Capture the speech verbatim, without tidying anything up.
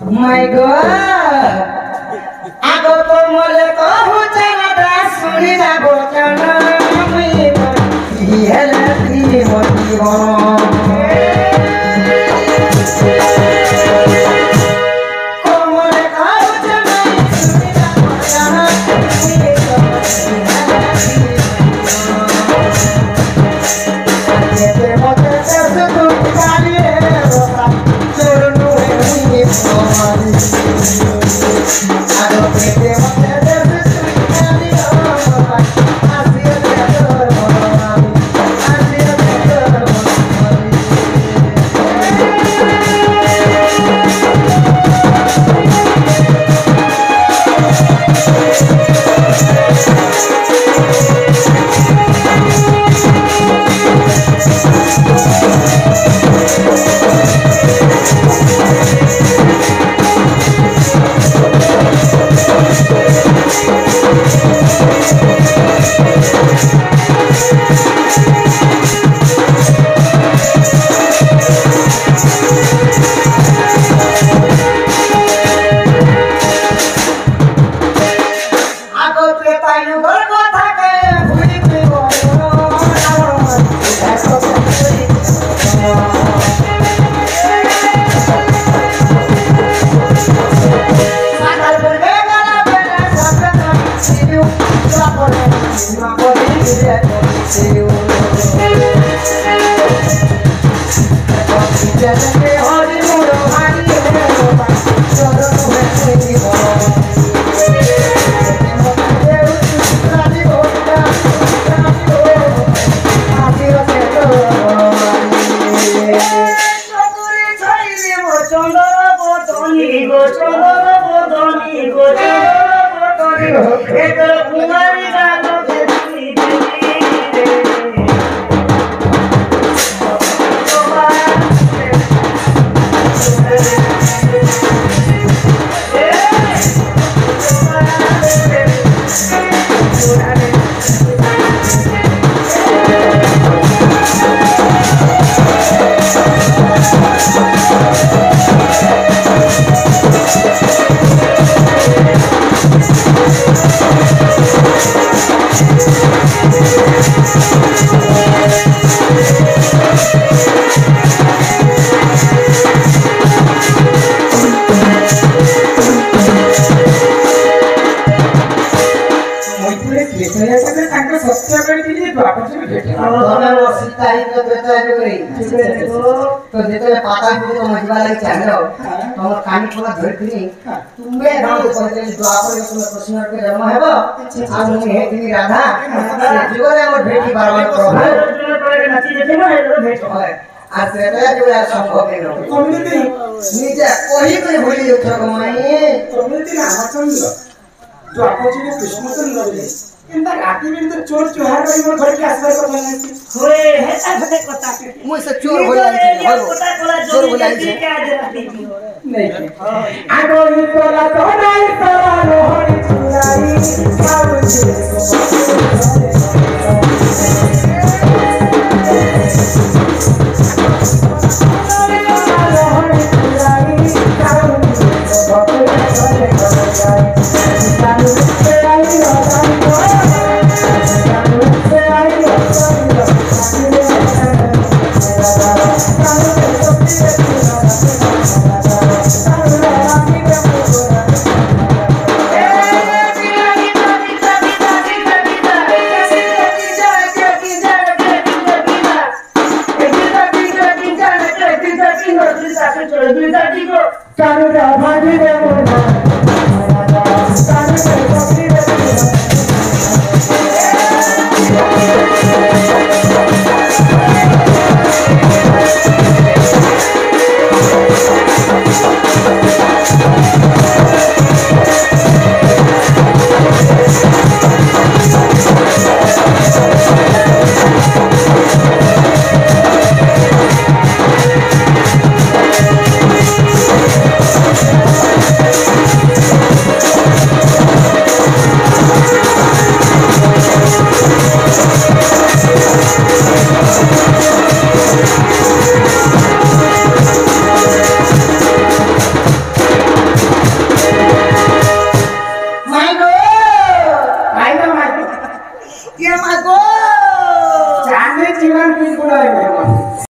my God आगो तो मले कहू चलता सुनी जाबो चना मी बड़ी हेलती होती हो तो जेतले पाता को तो मजबा लाग चांगलो तो कानी कोला धरकनी तुम्बे नाम पहिले द्वापर को प्रश्न के जन्म हेबो आ मुनि हे तिनी राधा जुगले हमर भेटी बारवार प्रभु पहिले नाची जेते न भेट होय आ सेतले जुगले संभव नै कम्युनिटी निजे कोही कोही बोली उठो गमाई कम्युनिटी ना हमचंद जो आपचे कृष्णचंद्र बोले इंदा राती में तो चोर चोहार करी मोर घर के आसपास को बनने होए हे ता घटे कथा के मुझ से चोर हो जाई हो चोर हो जाई के आ दे राती नहीं आगो ही तोला तो नहीं तोला रोहनी चुराई मागो चांदे जीवन की गुण आहे